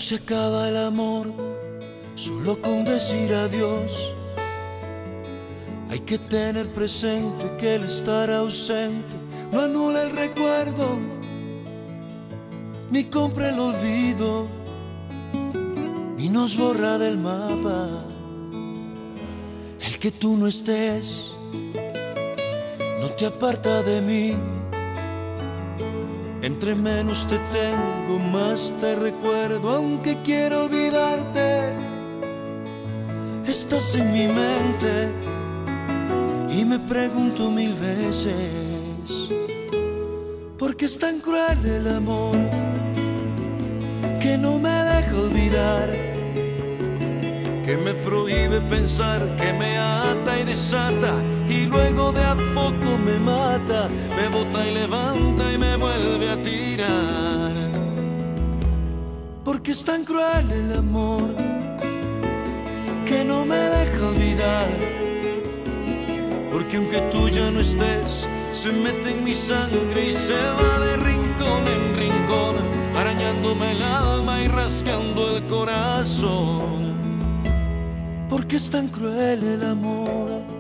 se acaba el amor solo con decir adiós. Hay que tener presente que el estar ausente no anula el recuerdo, ni compra el olvido, ni nos borra del mapa. El que tú no estés no te aparta de mí. Entre menos te tengo, más te recuerdo. Aunque quiero olvidarte, estás en mi mente y me pregunto mil veces: ¿por qué es tan cruel el amor que no me deja olvidar? Que me prohíbe pensar, que me ata y desata, y luego de a poco me mata, me bota y levanta y me vuelve a tirar. Porque es tan cruel el amor que no me deja olvidar. Porque aunque tú ya no estés, se mete en mi sangre y se va de rincón en rincón, arañándome el alma y rascando el corazón. Porque es tan cruel el amor